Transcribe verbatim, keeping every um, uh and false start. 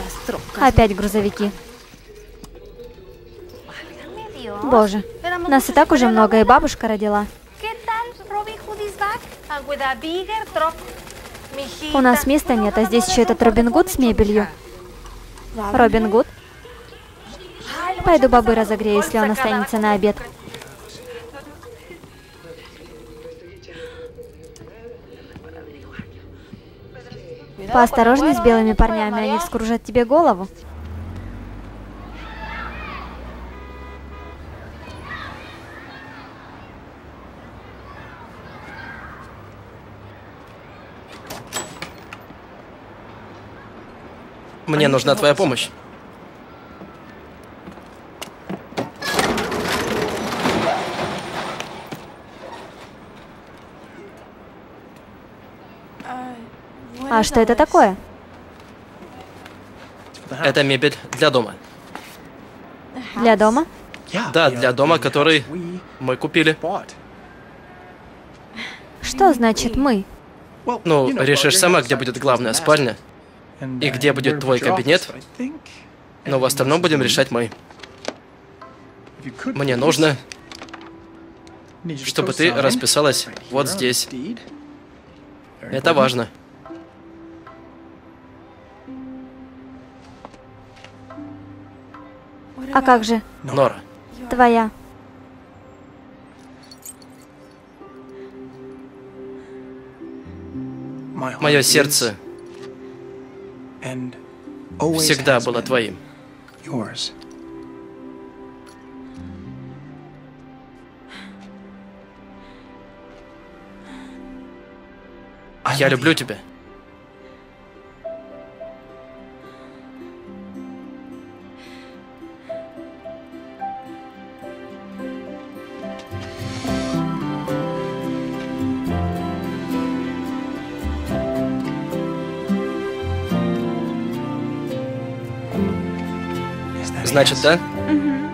Опять грузовики. Боже, нас и так уже много, и бабушка родила. У нас места нет, а здесь еще этот Робин Гуд с мебелью. Робин Гуд? Пойду бабы разогрею, если он останется на обед. Поосторожней с белыми парнями, они вскружат тебе голову. Мне нужна твоя помощь. А что это такое? Это мебель для дома. Для дома? Да, для дома, который мы купили. Что значит «мы»? Ну, решишь сама, где будет главная спальня и где будет твой кабинет, но в остальном будем решать мы. Мне нужно, чтобы ты расписалась вот здесь. Это важно. А как же Нора, твоя? мое сердце всегда было твоим. Я люблю тебя. Значит, да? Угу.